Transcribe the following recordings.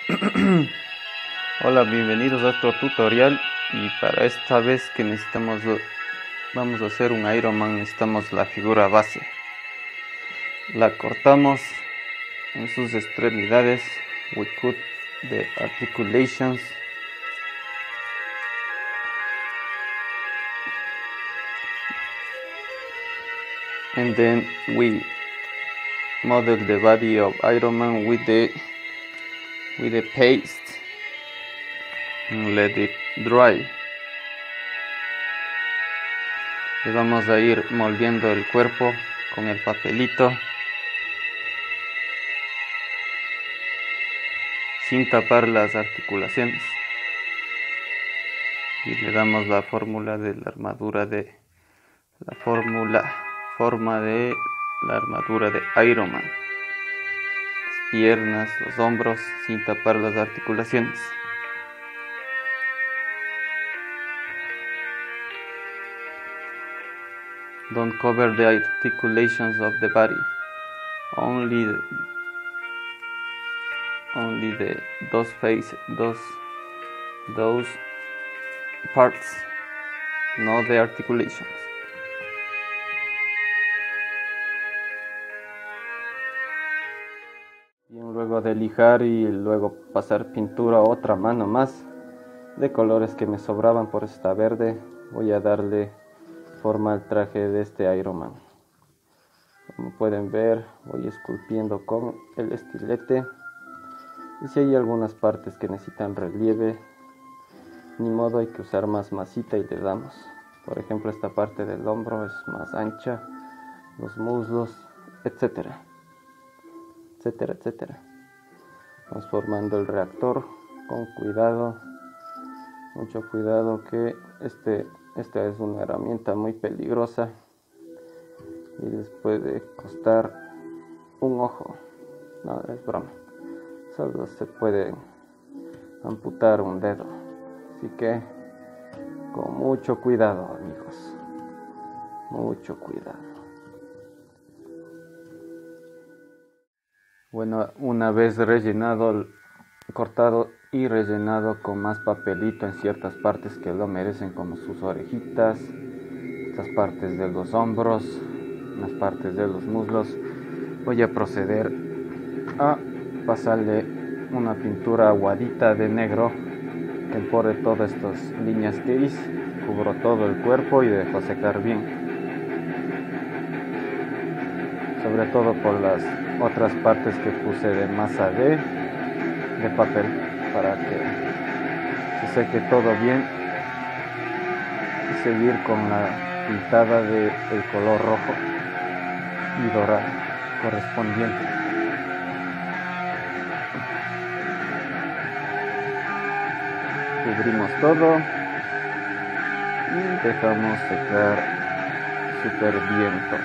Hola, bienvenidos a otro tutorial y para esta vez que vamos a hacer un Iron Man, necesitamos la figura base. La cortamos en sus extremidades. We cut the articulations. And then we model the body of Iron Man with the paste and let it dry. Le vamos a ir moldeando el cuerpo con el papelito sin tapar las articulaciones, y le damos la fórmula de la armadura forma de la armadura de Iron Man: las piernas, los hombros, sin tapar las articulaciones. Don't cover the articulations of the body. Only those parts, not the articulations. Bien, luego de lijar y luego pasar pintura a otra mano más de colores que me sobraban, por esta verde, voy a darle forma al traje de este Iron Man. Como pueden ver, voy esculpiendo con el estilete, y si hay algunas partes que necesitan relieve, ni modo, hay que usar más masita y le damos. Por ejemplo, esta parte del hombro es más ancha, los muslos, etcétera, etcétera, etcétera. Vamos formando el reactor con cuidado, mucho cuidado, que esta es una herramienta muy peligrosa y les puede costar un ojo. No, es broma, solo se puede amputar un dedo, así que con mucho cuidado, amigos, mucho cuidado. Bueno, una vez cortado y rellenado con más papelito en ciertas partes que lo merecen, como sus orejitas, estas partes de los hombros, unas partes de los muslos, voy a proceder a pasarle una pintura aguadita de negro que borre todas estas líneas que hice. Cubro todo el cuerpo y dejo secar bien, sobre todo por las otras partes que puse de masa de papel, para que se seque todo bien y seguir con la pintada del color rojo y dorado correspondiente. Cubrimos todo y dejamos secar súper vientos.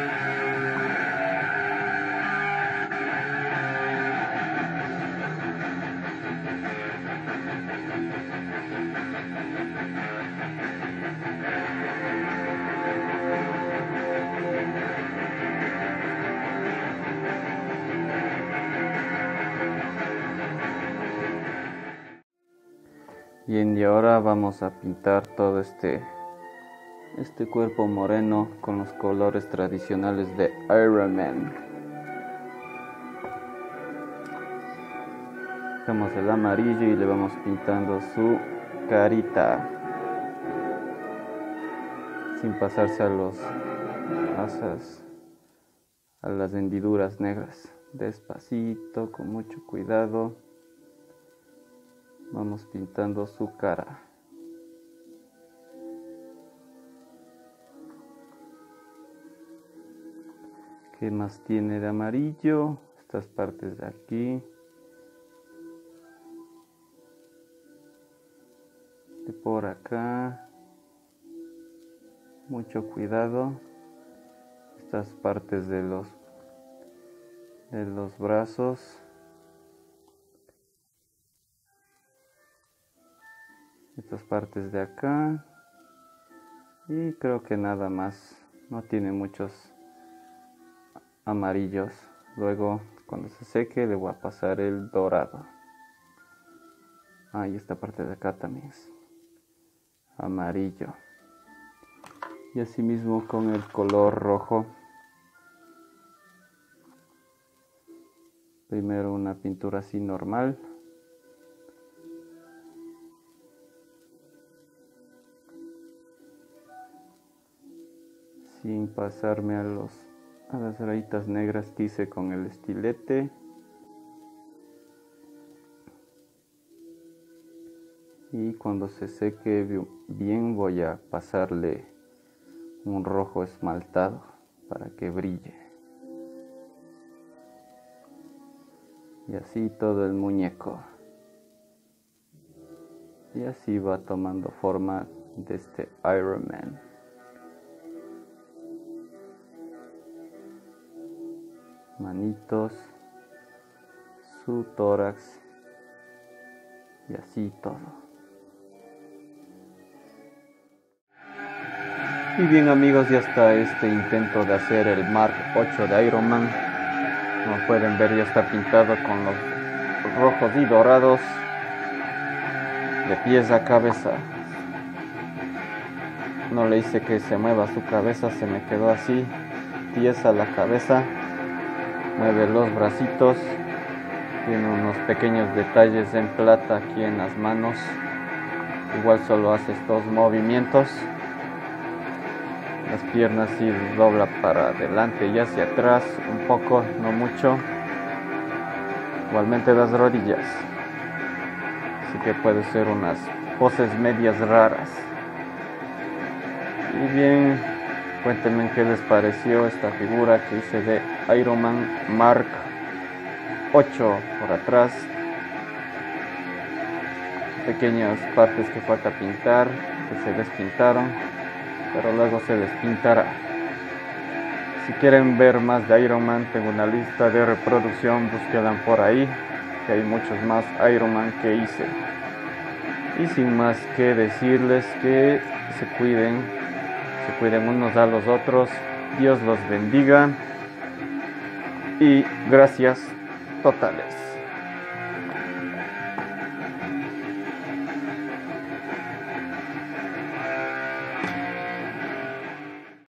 Bien, y ahora vamos a pintar todo este cuerpo moreno con los colores tradicionales de Iron Man. Dejamos el amarillo y le vamos pintando su carita, sin pasarse a las hendiduras negras. Despacito, con mucho cuidado, vamos pintando su cara. ¿Qué más tiene de amarillo? Estas partes de aquí, de por acá, mucho cuidado. Estas partes de los brazos, estas partes de acá, y creo que nada más, no tiene muchos amarillos. Luego, cuando se seque, le voy a pasar el dorado. y esta parte de acá también es amarillo. Y así mismo con el color rojo. Primero una pintura así normal. Sin pasarme a las rayitas negras que hice con el estilete. Y cuando se seque bien voy a pasarle un rojo esmaltado para que brille. Y así todo el muñeco. Y así va tomando forma de este Iron Man. Manitos, su tórax y así todo. Y bien amigos, ya está este intento de hacer el Mark 8 de Iron Man. Como pueden ver, ya está pintado con los rojos y dorados de pies a cabeza. No le hice que se mueva su cabeza, se me quedó así, tiesa la cabeza. Mueve los bracitos, tiene unos pequeños detalles en plata aquí en las manos. Igual solo hace estos movimientos. Las piernas sí dobla para adelante y hacia atrás un poco, no mucho. Igualmente las rodillas. Así que puede ser unas poses medias raras. Y bien, cuéntenme qué les pareció esta figura que hice de Iron Man Mark 8 por atrás. Pequeñas partes que falta pintar, que se despintaron, pero luego se despintará. Si quieren ver más de Iron Man, tengo una lista de reproducción, búsquenla por ahí, que hay muchos más Iron Man que hice. Y sin más que decirles que se cuiden unos a los otros. Dios los bendiga y gracias totales.